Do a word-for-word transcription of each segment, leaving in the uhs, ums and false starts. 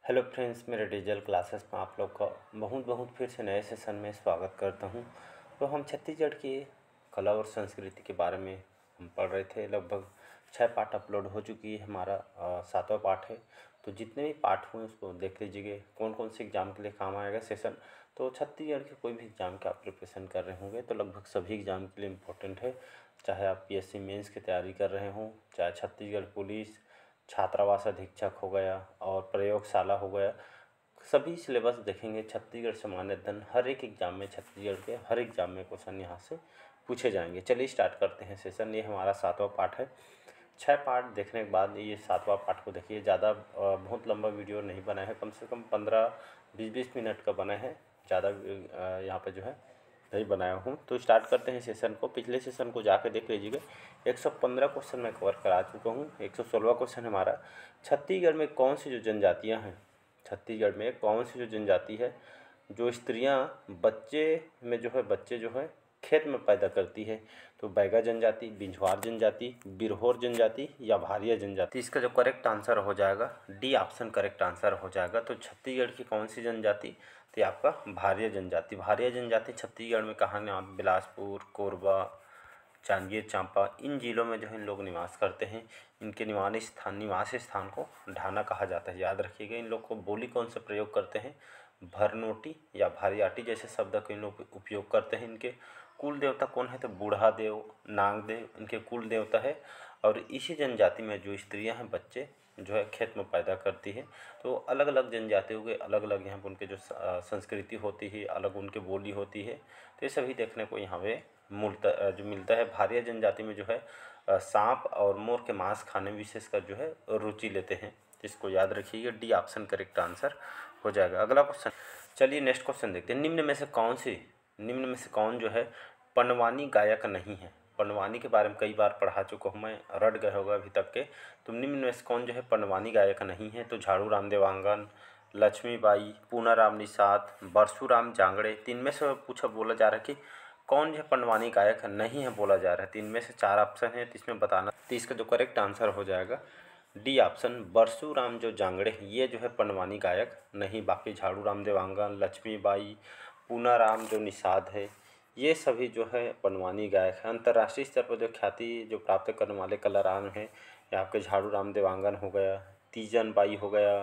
Hello friends, मेरे digital classes में आप लोग का बहुत बहुत फिर से नए सेशन में स्वागत करता हूं। तो हम छत्तीसगढ़ की कला और संस्कृति के बारे में हम पढ़ रहे थे। लगभग छः पाठ अपलोड हो चुकी है, हमारा अ, सातवां पाठ है। तो जितने भी पाठ हुए उसको देख लीजिए, कौन कौन से एग्ज़ाम के लिए काम आएगा सेशन। तो छत्तीसगढ़ के कोई भी एग्ज़ाम का आप प्रिपरेशन कर रहे होंगे तो लगभग सभी एग्ज़ाम के लिए इम्पोर्टेंट है। चाहे आप पी एस सी मेंस की तैयारी कर रहे हों, चाहे छत्तीसगढ़ पुलिस, छात्रावास अधीक्षक हो गया और प्रयोगशाला हो गया, सभी सिलेबस देखेंगे। छत्तीसगढ़ सामान्य अध्ययन हर एक एग्ज़ाम में, छत्तीसगढ़ के हर एग्ज़ाम में क्वेश्चन यहाँ से पूछे जाएंगे। चलिए स्टार्ट करते हैं सेशन। ये हमारा सातवां पाठ है। छः पाठ देखने के बाद ये सातवां पाठ को देखिए। ज़्यादा बहुत लंबा वीडियो नहीं बना है, कम से कम पंद्रह बीस बीस मिनट का बना है, ज़्यादा यहाँ पे जो है नहीं बनाया हूँ। तो स्टार्ट करते हैं सेशन को। पिछले सेशन को जाकर देख लीजिएगा, एक सौ पंद्रह क्वेश्चन मैं कवर करा चुका हूँ। एक सौ सोलह क्वेश्चन हमारा छत्तीसगढ़ में कौन सी जो जनजातियाँ हैं, छत्तीसगढ़ में कौन सी जो जनजाति है जो स्त्रियाँ बच्चे में जो है बच्चे जो है खेत में पैदा करती है। तो बैगा जनजाति, बिंझवार जनजाति, बिरहोर जनजाति या भारिया जनजाति। इसका जो करेक्ट आंसर हो जाएगा डी ऑप्शन करेक्ट आंसर हो जाएगा। तो छत्तीसगढ़ की कौन सी जनजाति, तो ये आपका भारिया जनजाति। भारिया जनजाति छत्तीसगढ़ में कहाँ ने, आप बिलासपुर, कोरबा, जांजगीर चांपा, इन जिलों में जो है इन लोग निवास करते हैं। इनके निवास स्थान निवास स्थान को ढाना कहा जाता है। याद रखिएगा। इन लोग को बोली कौन सा प्रयोग करते हैं, भरनोटी या भारियाटी जैसे शब्द का इन लोग उपयोग करते हैं। इनके कुल देवता कौन है, तो बूढ़ा देव, नाग देव इनके कुल देवता है। और इसी जनजाति में जो स्त्रियां हैं बच्चे जो है खेत में पैदा करती है। तो अलग अलग जनजातियों के अलग अलग यहाँ पर उनके जो संस्कृति होती है, अलग उनके बोली होती है। तो ये सभी देखने को यहाँ पे मूलता जो मिलता है। भारिया जनजाति में जो है सांप और मोर के मांस खाने में विशेषकर जो है रुचि लेते हैं। इसको याद रखिएगा, डी ऑप्शन करेक्ट आंसर हो जाएगा। अगला क्वेश्चन, चलिए नेक्स्ट क्वेश्चन देखते हैं। निम्न में से कौन सी निम्न में से कौन जो है पंडवानी गायक नहीं है। पंडवानी के बारे में कई बार पढ़ा चुका हूँ मैं, रट गए होगा अभी तक के। तो निम्न में से कौन जो है पंडवानी गायक नहीं है, तो झाड़ू राम देवांगन, लक्ष्मीबाई, पूनाराम निषाद, परशुराम जांगड़े। तीन में से पूछा बोला जा रहा है कि कौन जो है पंडवानी गायक नहीं है बोला जा रहा है। तीन में से चार ऑप्शन है, तो इसमें बताना। तो इसका जो करेक्ट आंसर हो जाएगा डी ऑप्शन, परशुराम जो जांगड़े ये जो है पंडवानी गायक नहीं। बाकी झाड़ू राम देवांगन, लक्ष्मीबाई, पूनाराम जो निषाद है, ये सभी जो है पंडवानी गायक हैं। अंतर्राष्ट्रीय स्तर पर जो ख्याति जो प्राप्त करने वाले कलाकार हैं, ये आपके झाड़ू राम देवांगन हो गया, तीजन बाई हो गया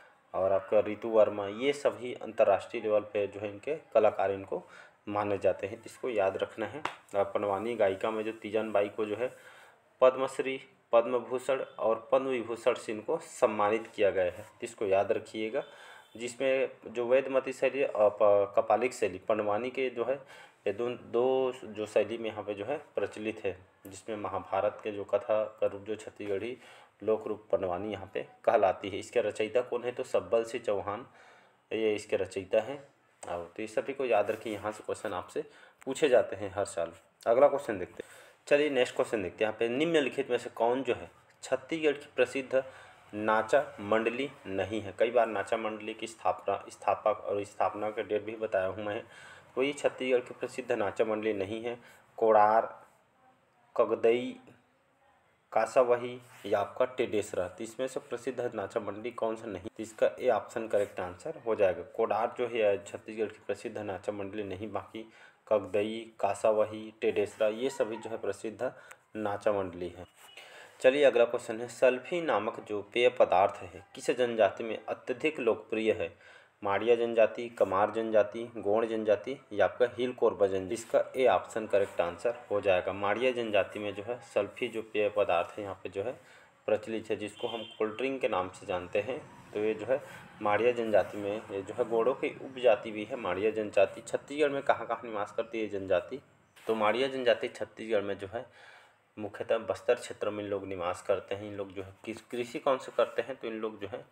और आपका रितु वर्मा, ये सभी अंतर्राष्ट्रीय लेवल पे जो है इनके कलाकार इनको माने जाते हैं। इसको याद रखना है। पंडवानी गायिका में जो तीजन बाई को जो है पद्मश्री, पद्म भूषण और पद्म विभूषण से इनको सम्मानित किया गया है। इसको याद रखिएगा। जिसमें जो वैद्यमती शैली और कपालिक शैली, पंडवानी के जो है ये दो दो जो शैली में यहाँ पे जो है प्रचलित है। जिसमें महाभारत के जो कथा का रूप जो छत्तीसगढ़ी लोक रूप पंडवानी यहाँ पे कहलाती है। इसके रचयिता कौन है, तो सब्बल सिंह चौहान ये इसके रचयिता हैं। और तो इस सभी को याद रखिए, यहाँ से क्वेश्चन आपसे पूछे जाते हैं हर साल। अगला क्वेश्चन देखते हैं। चलिए नेक्स्ट क्वेश्चन देखते हैं। यहाँ पे निम्नलिखित में से कौन जो है छत्तीसगढ़ की प्रसिद्ध नाचा मंडली नहीं है। कई बार नाचा मंडली की स्थापना स्थापक और स्थापना का डेट भी बताया हूँ मैं। तो ये छत्तीसगढ़ की प्रसिद्ध नाचा मंडली नहीं है। कोड़ार, कगदई, कासावही या आपका टेडेसरा। तो इसमें से प्रसिद्ध नाचा मंडली कौन सा नहीं, तो इसका ए ऑप्शन करेक्ट आंसर हो जाएगा। कोडार जो है छत्तीसगढ़ की प्रसिद्ध नाचा मंडली नहीं। बाकी कगदई, कासावही, टेडेसरा ये सभी जो है प्रसिद्ध नाचा मंडली है। चलिए अगला क्वेश्चन है, सल्फी नामक जो पेय पदार्थ है किस जनजाति में अत्यधिक लोकप्रिय है। माड़िया जनजाति, कमार जनजाति, गोंड जनजाति या आपका हिल कोरबा जनजाति। इसका ए ऑप्शन करेक्ट आंसर हो जाएगा। माड़िया जनजाति में जो है सल्फी जो पेय पदार्थ है यहाँ पे जो है प्रचलित है, जिसको हम कोल्ड ड्रिंक के नाम से जानते हैं। तो ये जो है माड़िया जनजाति में ये जो है गोंडों की उपजाति भी है माड़िया जनजाति। छत्तीसगढ़ में कहाँ कहाँ निवास करती है जनजाति, तो माड़िया जनजाति छत्तीसगढ़ में जो है मुख्यतः बस्तर क्षेत्र में इन लोग निवास करते हैं। इन लोग जो है किस कृषि कौन से करते हैं, तो इन लोग जो है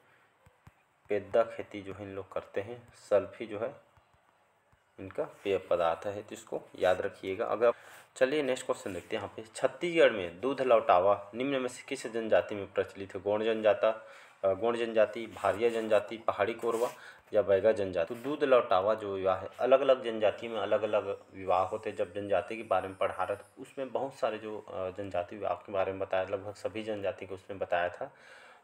पेद्दा खेती जो है इन लोग करते हैं। सल्फी जो है इनका पेय पदार्थ है, तो इसको याद रखिएगा। अगर चलिए नेक्स्ट क्वेश्चन देखते हैं। यहाँ पे छत्तीसगढ़ में दूध लौटावा निम्न में से किस जनजाति में प्रचलित है। गोंड जनजाता गोंड जनजाति, भारिया जनजाति, पहाड़ी कोरवा या बैगा जनजाति। तो दूध लौटावा जो विवाह है, अलग अलग जनजाति में अलग अलग विवाह होते हैं। जब जनजाति के बारे में पढ़ा रहा था उसमें बहुत सारे जो जनजाति विवाह के बारे में बताया, लगभग सभी जनजाति को उसमें बताया था।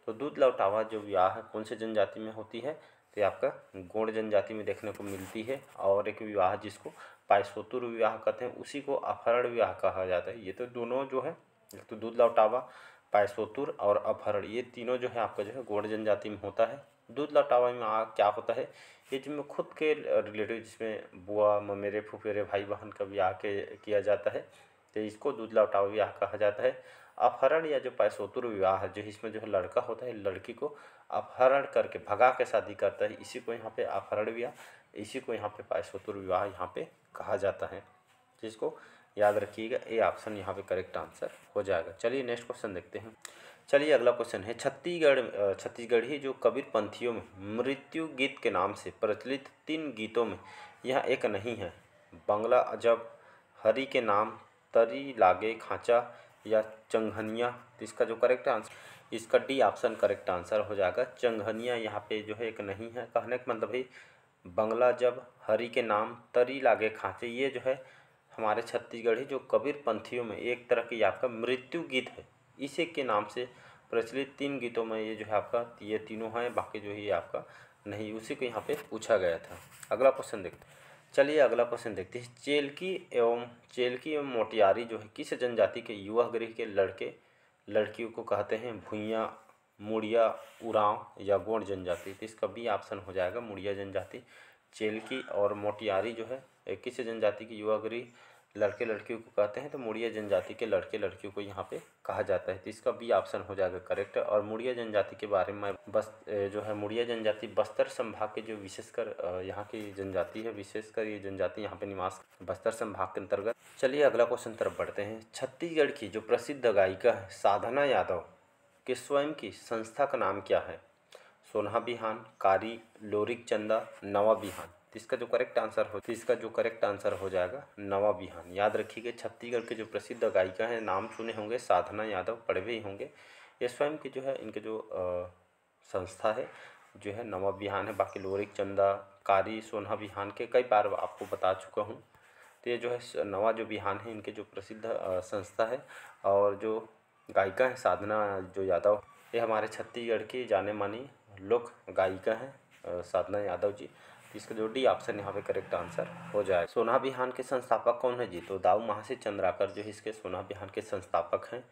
तो दूध लौटावा जो विवाह है कौन से जनजाति में होती है, तो ये आपका गोंड जनजाति में देखने को मिलती है। और एक विवाह जिसको पायसोतुर विवाह कहते हैं उसी को अपहरण विवाह कहा जाता है। ये तो दोनों जो है, एक तो दूध लौटावा, पायसोतुर और अपहरण, ये तीनों जो है आपका जो है गोंड जनजाति में होता है। दूध लौटावा में आ, क्या होता है, ये जिसमें खुद के रिलेटिव, जिसमें बुआ ममेरे फुफेरे भाई बहन का ब्याह के किया जाता है, तो इसको दूध लौटावा विवाह कहा जाता है। अपहरण या जो पायसोतुर विवाह है, जो इसमें जो है लड़का होता है लड़की को अपहरण करके भगा के शादी करता है, इसी को यहाँ पे अपहरण विवाह, इसी को यहाँ पे पायसोतुर विवाह यहाँ पे कहा जाता है। जिसको याद रखिएगा, ए ऑप्शन यहाँ पे करेक्ट आंसर हो जाएगा। चलिए नेक्स्ट क्वेश्चन देखते हैं। चलिए अगला क्वेश्चन है, छत्तीसगढ़ छत्तीसगढ़ी जो कबीर पंथियों में मृत्यु गीत के नाम से प्रचलित तीन गीतों में यह एक नहीं है। बंगला अजब, हरि के नाम, तरी लागे खांचा या चंघनिया। तो इसका जो करेक्ट आंसर, इसका डी ऑप्शन करेक्ट आंसर हो जाएगा। चंघनिया यहाँ पे जो है एक नहीं है। कहने का मतलब है बंगला जब, हरि के नाम, तरी लागे खांचे, ये जो है हमारे छत्तीसगढ़ी जो कबीर पंथियों में एक तरह की आपका मृत्यु गीत है, इसी के नाम से प्रचलित तीन गीतों में ये जो है आपका ये तीनों हैं, बाकी जो है ये आपका नहीं, उसी को यहाँ पे पूछा गया था। अगला क्वेश्चन देखते हैं। चलिए अगला क्वेश्चन देखते हैं। चेलकी एवं चेलकी एवं मोटियारी जो है किस जनजाति के युवा गृह के लड़के लड़कियों को कहते हैं? भुइयाँ, मुड़िया, उरांव या गोंड जनजाति। तो इसका बी ऑप्शन हो जाएगा मुड़िया जनजाति। चेलकी और मोटियारी जो है किस जनजाति की युवा गृह लड़के लड़कियों को कहते हैं? तो मुड़िया जनजाति के लड़के लड़कियों को यहाँ पे कहा जाता है। तो इसका बी ऑप्शन हो जाएगा करेक्ट। और मुड़िया जनजाति के बारे में बस जो है मुड़िया जनजाति बस्तर संभाग के जो विशेषकर यहाँ की जनजाति है, विशेषकर ये जनजाति यहाँ पे निवास बस्तर संभाग के अंतर्गत। चलिए अगला क्वेश्चन तरफ बढ़ते हैं। छत्तीसगढ़ की जो प्रसिद्ध गायिका है साधना यादव के स्वयं की संस्था का नाम क्या है? सोनहा बिहान, कारी, लोरिक चंदा, नवा बिहान। इसका जो करेक्ट आंसर हो इसका जो करेक्ट आंसर हो जाएगा नवा बिहान। याद रखिएगा छत्तीसगढ़ के जो प्रसिद्ध गायिका हैं, नाम सुने होंगे, साधना यादव, पढ़े भी होंगे। ये स्वयं की जो है इनके जो आ, संस्था है जो है नवा बिहान है। बाकी लोरिक चंदा, कारी, सोनहा बिहान के कई बार आपको बता चुका हूँ। तो ये जो है नवा जो बिहान है इनके जो प्रसिद्ध संस्था है। और जो गायिका है साधना जो यादव, ये हमारे छत्तीसगढ़ की जाने मानी लोक गायिका हैं साधना यादव जी। इसका जो डी ऑप्शन यहाँ पे करेक्ट आंसर हो जाए। सोनहा बिहान के संस्थापक कौन है जी? तो दाऊ महासी चंद्राकर जो है इसके सोनहा बिहान के संस्थापक हैं।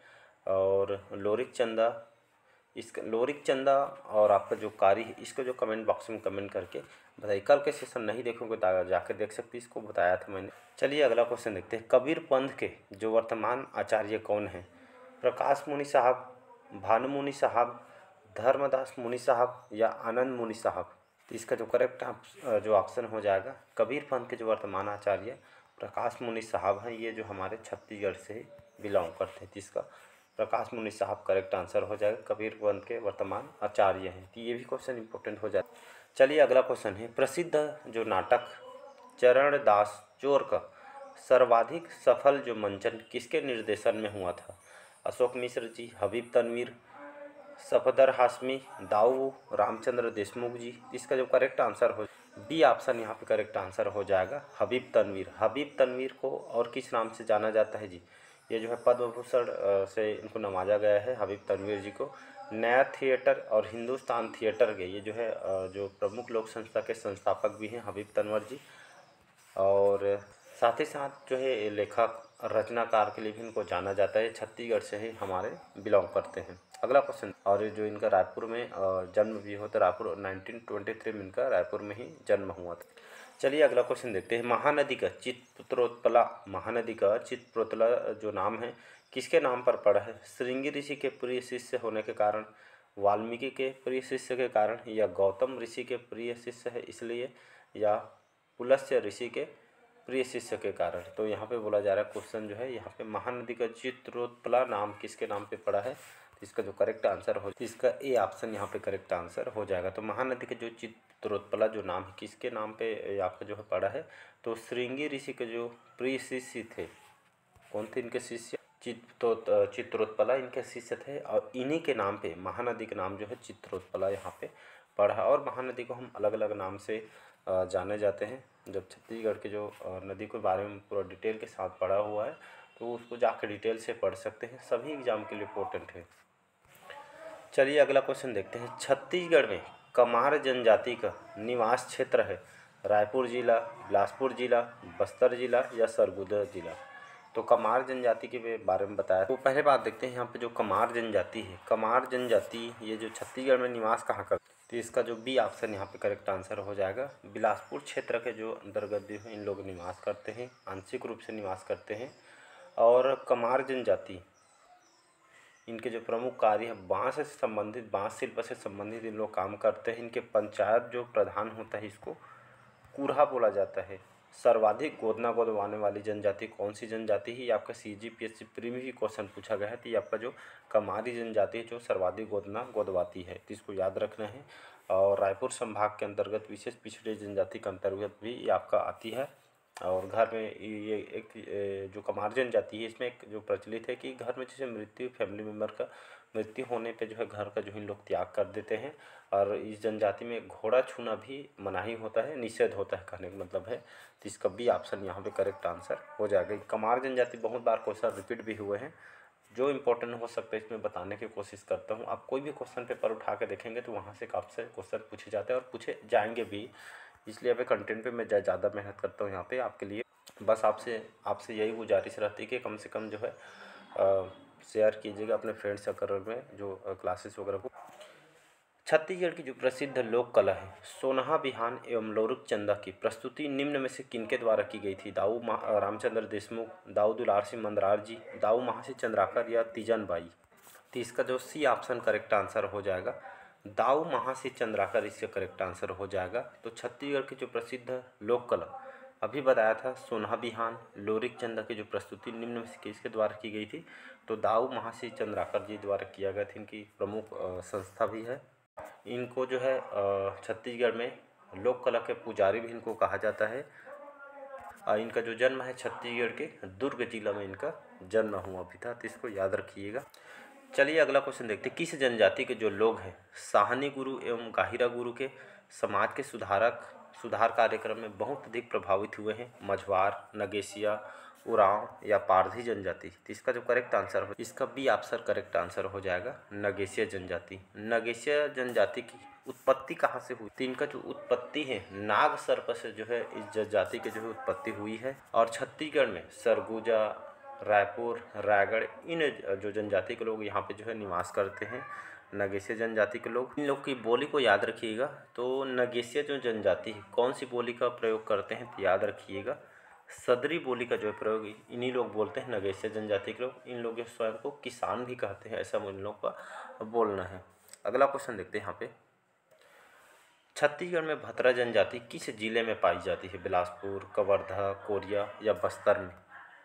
और लोरिक चंदा, इसका लोरिक चंदा और आपका जो कारी है, इसको जो कमेंट बॉक्स में कमेंट करके बताइए। कल के सेशन नहीं देखोगे तो जाकर देख सकते, इसको बताया था मैंने। चलिए अगला क्वेश्चन देखते हैं। कबीर पंथ के जो वर्तमान आचार्य कौन हैं? प्रकाश मुनि साहब, भानु मुनि साहब, धर्मदास मुनि साहब या आनंद मुनि साहब। तो इसका जो करेक्ट जो ऑप्शन हो जाएगा, कबीर पंथ के जो वर्तमान आचार्य प्रकाश मुनि साहब हैं, ये जो हमारे छत्तीसगढ़ से बिलोंग करते हैं। तो इसका प्रकाश मुनि साहब करेक्ट आंसर हो जाएगा। कबीर पंथ के वर्तमान आचार्य हैं। तो ये भी क्वेश्चन इंपॉर्टेंट हो जाए। चलिए अगला क्वेश्चन है। प्रसिद्ध जो नाटक चरण दास चोर का सर्वाधिक सफल जो मंचन किसके निर्देशन में हुआ था? अशोक मिश्र जी, हबीब तनवीर, सफदर हाशमी, दाऊ रामचंद्र देशमुख जी। इसका जो करेक्ट आंसर हो डी ऑप्शन यहाँ पे करेक्ट आंसर हो जाएगा हबीब तनवीर। हबीब तनवीर को और किस नाम से जाना जाता है जी? ये जो है पद्म भूषण से इनको नवाजा गया है हबीब तनवीर जी को। नया थिएटर और हिंदुस्तान थिएटर के ये जो है जो प्रमुख लोक संस्था के संस्थापक भी हैं हबीब तनवीर जी। और साथ ही साथ जो है लेखक रचनाकार के लिए भी इनको जाना जाता है। छत्तीसगढ़ से ही हमारे बिलोंग करते हैं। अगला क्वेश्चन, और जो इनका रायपुर में जन्म भी हुआ था, रायपुर नाइनटीन ट्वेंटी थ्री में इनका रायपुर में ही जन्म हुआ था। चलिए अगला क्वेश्चन देखते हैं। महानदी का चित्रोत्पला, महानदी का चित्रोत्पला जो नाम है किसके नाम पर पड़ा है? श्रृंगी ऋषि के प्रिय शिष्य होने के कारण, वाल्मीकि के प्रिय शिष्य के कारण, या गौतम ऋषि के प्रिय शिष्य है इसलिए, या पुलस्त्य ऋषि के प्रिय शिष्य के कारण। तो यहाँ पे बोला जा रहा है क्वेश्चन जो है यहाँ पे महानदी का चित्रोत्पला नाम किसके नाम पे पड़ा है? तो इसका जो करेक्ट आंसर हो इसका ए ऑप्शन यहाँ पे करेक्ट आंसर हो जाएगा। तो महानदी के जो चित्रोत्पला जो नाम है किसके नाम पे यहाँ पे जो है पड़ा है? तो श्रृंगी ऋषि के जो प्रिय शिष्य थे, कौन थे इनके शिष्य? चित्रो चित्रोत्पला इनके शिष्य थे। और इन्हीं के नाम पे महानदी का नाम जो है चित्रोत्पला यहाँ पे पड़ा। और महानदी को हम अलग अलग नाम से जाने जाते हैं। जब छत्तीसगढ़ के जो नदी के बारे में पूरा डिटेल के साथ पढ़ा हुआ है तो उसको जाकर डिटेल से पढ़ सकते हैं, सभी एग्जाम के लिए इम्पोर्टेंट है। चलिए अगला क्वेश्चन देखते हैं। छत्तीसगढ़ में कमार जनजाति का निवास क्षेत्र है रायपुर जिला, बिलासपुर जिला, बस्तर जिला या सरगुजा जिला। तो कमार जनजाति के बारे में बताया। तो पहले बात देखते हैं यहाँ पे जो कमार जनजाति है, कमार जनजाति ये जो छत्तीसगढ़ में निवास कहाँ कर, तो इसका जो बी ऑप्शन यहाँ पे करेक्ट आंसर हो जाएगा। बिलासपुर क्षेत्र के जो अंतर्गत जो है इन लोग निवास करते हैं, आंशिक रूप से निवास करते हैं। और कमार जनजाति इनके जो प्रमुख कार्य है बांस से संबंधित, बांस शिल्प से संबंधित इन लोग काम करते हैं। इनके पंचायत जो प्रधान होता है इसको कुरहा बोला जाता है। सर्वाधिक गोदना गोदवाने वाली जनजाति कौन सी जनजाति है? ये आपका C G P S C pre में भी क्वेश्चन पूछा गया है। तो ये आपका जो कमारी जनजाति है जो सर्वाधिक गोदना गोदवाती है, तो इसको याद रखना है। और रायपुर संभाग के अंतर्गत विशेष पिछड़े जनजाति के अंतर्गत भी ये आपका आती है। और घर में ये एक जो कमार जनजाति है इसमें एक जो प्रचलित है कि घर में जैसे मृत्यु, फैमिली मेम्बर का मृत्यु होने पे जो है घर का जो इन लोग त्याग कर देते हैं। और इस जनजाति में घोड़ा छूना भी मनाही होता है, निषेध होता है, कहने का मतलब है। तो इसका बी ऑप्शन यहाँ पे करेक्ट आंसर हो जाएगा। कमार जनजाति बहुत बार क्वेश्चन रिपीट भी हुए हैं, जो इम्पोर्टेंट हो सकता है इसमें बताने की कोशिश करता हूँ। आप कोई भी क्वेश्चन पेपर उठा के देखेंगे तो वहाँ से आपसे क्वेश्चन पूछे जाते हैं और पूछे जाएंगे भी, इसलिए अभी कंटेंट पे मैं ज़्यादा मेहनत करता हूँ यहाँ पे आपके लिए। बस आपसे आपसे यही गुजारिश रहती है कि कम से कम जो है शेयर कीजिएगा अपने फ्रेंड सर्कल में जो क्लासेस वगैरह को। छत्तीसगढ़ की जो प्रसिद्ध लोक कला है सोनहा बिहान एवं लोरुक चंदा की प्रस्तुति निम्न में से किनके द्वारा की गई थी? दाऊ रामचंद्र देशमुख, दाऊ दुलार सिंह मंदरार जी, दाऊ महासिंह चंद्राकर या तीजन बाई। तो इसका जो सी ऑप्शन करेक्ट आंसर हो जाएगा, दाऊ महासिंह चंद्राकर इसका करेक्ट आंसर हो जाएगा। तो छत्तीसगढ़ की जो प्रसिद्ध लोक कला अभी बताया था सोनहा बिहान, लोरिक चंदा की जो प्रस्तुति निम्न में से किसके द्वारा की गई थी? तो दाऊ महासिंह चंद्राकर जी द्वारा किया गया था। इनकी प्रमुख संस्था भी है। इनको जो है छत्तीसगढ़ में लोक कला के पुजारी भी इनको कहा जाता है। इनका जो जन्म है छत्तीसगढ़ के दुर्ग जिला में इनका जन्म हुआ भी था, तो इसको याद रखिएगा। चलिए अगला क्वेश्चन देखते हैं। किस जनजाति के जो लोग हैं साहनी गुरु एवं गाहिरा गुरु के समाज के सुधारक सुधार कार्यक्रम में बहुत अधिक प्रभावित हुए हैं? मझवार, नगेशिया, उरांव या पारधी जनजाति। तो इसका जो करेक्ट आंसर हो, इसका बी ऑप्शन करेक्ट आंसर हो जाएगा, नगेशिया जनजाति। नगेशिया जनजाति की उत्पत्ति कहाँ से हुई? तो इनका जो उत्पत्ति है नाग सर्प से जो है इस जनजाति की जो है उत्पत्ति हुई है। और छत्तीसगढ़ में सरगुजा, रायपुर, रायगढ़ इन जो जनजाति के लोग यहाँ पे जो है निवास करते हैं, नगेशिया जनजाति के लोग। इन लोग की बोली को याद रखिएगा। तो नगेशिया जो जनजाति है कौन सी बोली का प्रयोग करते हैं? तो याद रखिएगा सदरी बोली का जो प्रयोग इन्हीं लोग बोलते हैं, नगेशिया जनजाति के लोग। इन लोग स्वयं को किसान भी कहते हैं, ऐसा इन लोग का बोलना है। अगला क्वेश्चन देखते हैं यहाँ पे। छत्तीसगढ़ में भतरा जनजाति किस जिले में पाई जाती है? बिलासपुर, कवर्धा, कोरिया या बस्तर में।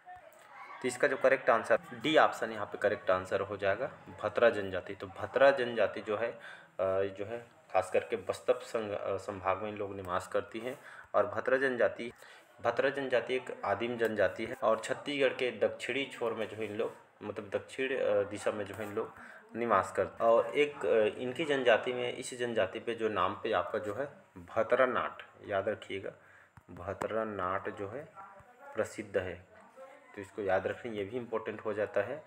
तो इसका जो करेक्ट आंसर डी ऑप्शन यहाँ पे करेक्ट आंसर हो जाएगा, भतरा जनजाति। तो भतरा जनजाति जो है जो है खास करके बस्तर संभाग में इन लोग निवास करती हैं। और भतरा जनजाति भतरा जनजाति एक आदिम जनजाति है और छत्तीसगढ़ के दक्षिणी छोर में जो है इन लोग मतलब दक्षिण दिशा में जो है इन लोग निवास करते हैं। और एक इनकी जनजाति में इस जनजाति पे जो नाम पे आपका जो है भतरा नाट, याद रखिएगा, भतरा नाट जो है प्रसिद्ध है, तो इसको याद रखें, ये भी इम्पोर्टेंट हो जाता है।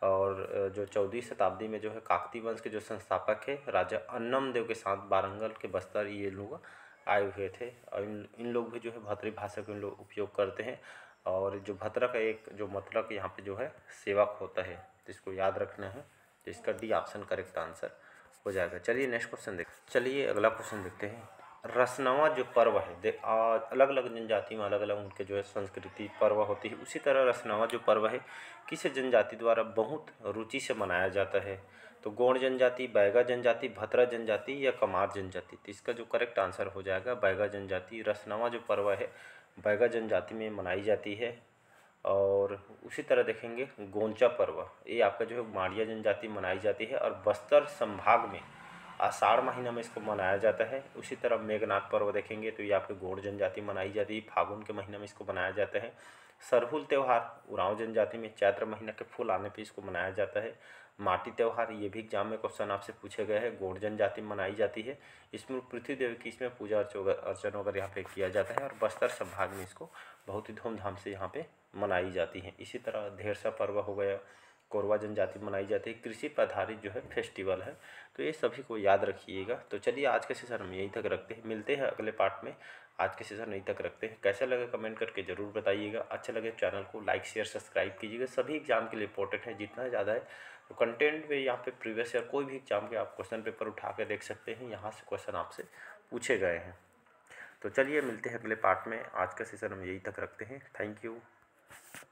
और जो चौदहवीं शताब्दी में जो है काकती वंश के जो संस्थापक है राजा अन्नम देव के साथ वारंगल के बस्तर ये लोग आए हुए थे। और इन इन लोग भी जो है भतरी भाषा को इन लोग उपयोग करते हैं। और जो भतरा का एक जो मतलब यहाँ पे जो है सेवक होता है, तो इसको याद रखना है। तो इसका डी ऑप्शन करेक्ट आंसर हो जाएगा। चलिए नेक्स्ट क्वेश्चन देख चलिए अगला क्वेश्चन देखते हैं। रसनवा जो पर्व है देख अलग अलग जनजाति में अलग अलग उनके जो है संस्कृति पर्व होती है, उसी तरह रसनवा जो पर्व है किस जनजाति द्वारा बहुत रुचि से मनाया जाता है? तो गोंड जनजाति, बैगा जनजाति, भतरा जनजाति या कमार जनजाति। तो इसका जो करेक्ट आंसर हो जाएगा बैगा जनजाति। रसनवा जो पर्व है बैगा जनजाति में मनाई जाती है। और उसी तरह देखेंगे गोंचा पर्व, ये आपका जो है माड़िया जनजाति मनाई जाती है और बस्तर संभाग में आषाढ़ महीना में इसको मनाया जाता है। उसी तरह मेघनाथ पर्व देखेंगे तो ये आपके गोंड जनजाति मनाई जाती है, फागुन के महीने में इसको मनाया जाता है। सरहुल त्यौहार उरांव जनजाति में चैत्र महीना के फूल आने पे इसको मनाया जाता है। माटी त्यौहार ये भी एग्जाम में क्वेश्चन आपसे पूछे गए हैं, गोंड जनजाति में मनाई जाती है। इसमें पृथ्वी देवी की इसमें पूजा अर्चन वगैरह यहाँ पे किया जाता है और बस्तर संभाग में इसको बहुत ही धूमधाम से यहाँ पे मनाई जाती है। इसी तरह ढेरसा पर्व हो गया, कोरवा जनजाति में मनाई जाती है, कृषि पर आधारित जो है फेस्टिवल है। तो ये सभी को याद रखिएगा। तो चलिए आज के सेशन हम यहीं तक रखते हैं, मिलते हैं अगले पार्ट में। आज के सेशन यहीं तक रखते हैं। कैसा लगा कमेंट करके ज़रूर बताइएगा। अच्छा लगे चैनल को लाइक शेयर सब्सक्राइब कीजिएगा। सभी एग्जाम के लिए इंपॉर्टेंट है, जितना ज़्यादा है तो कंटेंट में यहाँ पे प्रीवियस ईयर कोई भी एग्जाम के आप क्वेश्चन पेपर उठा के देख सकते हैं, यहाँ से क्वेश्चन आपसे पूछे गए हैं। तो चलिए मिलते हैं अगले पार्ट में। आज का सेशन हम यहीं तक रखते हैं। Thank you.